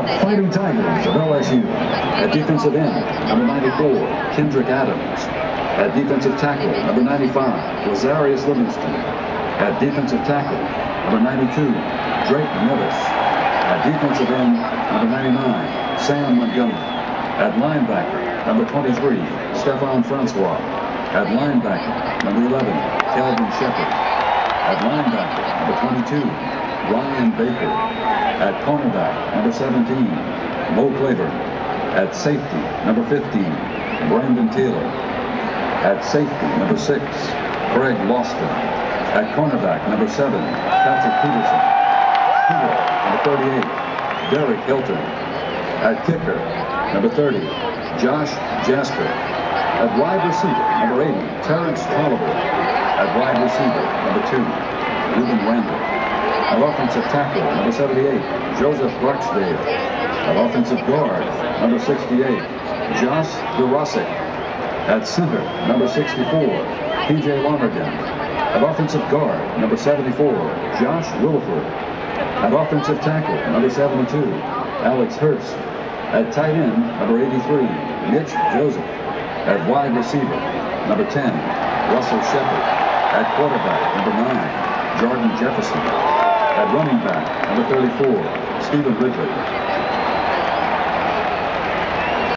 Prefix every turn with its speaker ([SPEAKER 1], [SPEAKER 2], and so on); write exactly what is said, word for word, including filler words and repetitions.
[SPEAKER 1] Fighting Tigers of L S U. At defensive end, number ninety-four, Kendrick Adams. At defensive tackle, number ninety-five, Lazarius Livingston. At defensive tackle, number ninety-two, Drake Nevis. At defensive end, number ninety-nine, Sam Montgomery. At linebacker, number twenty-three, Stephon Francois. At linebacker, number eleven, Kelvin Shepard. At linebacker, number twenty-two, Ryan Baker. At cornerback, number seventeen, Mo Claiborne. At safety, number fifteen, Brandon Taylor. At safety, number six, Craig Loston. At cornerback, number seven, Patrick Peterson. Here, number thirty-eight, Derek Hilton. At kicker, number thirty, Josh Jasper. At wide receiver, number eighty, Terrence Tolliver. At wide receiver, number two, Ruben Randall. At offensive tackle, number seventy-eight, Joseph Barksdale. At offensive guard, number sixty-eight, Josh Durasic. At center, number sixty-four, P J Lonergan. At offensive guard, number seventy-four, Josh Williford. At offensive tackle, number seventy-two, Alex Hurst. At tight end, number eighty-three, Mitch Joseph. At wide receiver, number ten, Russell Shepard. At quarterback, number nine, Jordan Jefferson. At running back, number thirty-four, Stephen Ridley.